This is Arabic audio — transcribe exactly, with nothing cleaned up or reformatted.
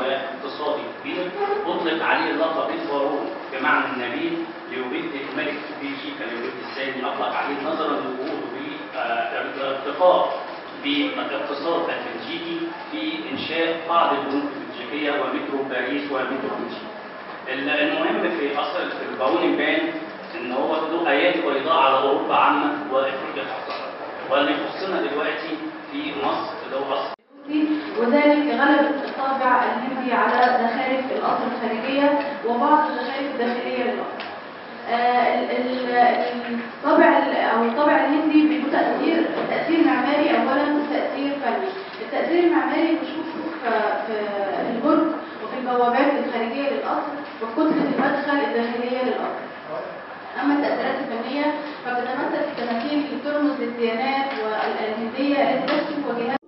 واقتصادي كبير اطلق عليه اللقب الفاروق بمعنى النبيل ليوبيد الملك بلجيكا ليوبيد الثاني اطلق عليه نظرا لوجوده بالارتقاء بالاقتصاد البلجيكي في انشاء بعض البنوك البلجيكيه ومترو باريس ومترو بلجيكا. المهم في اصل في الباونينبان ان هو له ايات بيضاء على اوروبا عامه وافريقيا خاصه، واللي يخصنا دلوقتي في مصر اللي هو اصل وذلك غلبة الطابع الهندي على زخارف القصر الخارجية وبعض الزخارف الداخلية للقصر. الطابع او الطابع الهندي له تأثير تأثير معماري اولا وتأثير فني. التأثير المعماري بنشوفه في البرج وفي البوابات الخارجية للقصر وفي كتلة المدخل الداخلية للقصر. اما التأثيرات الفنية فبتتمثل في التماثيل اللي بترمز للديانات والهندية التي تسلك وجهات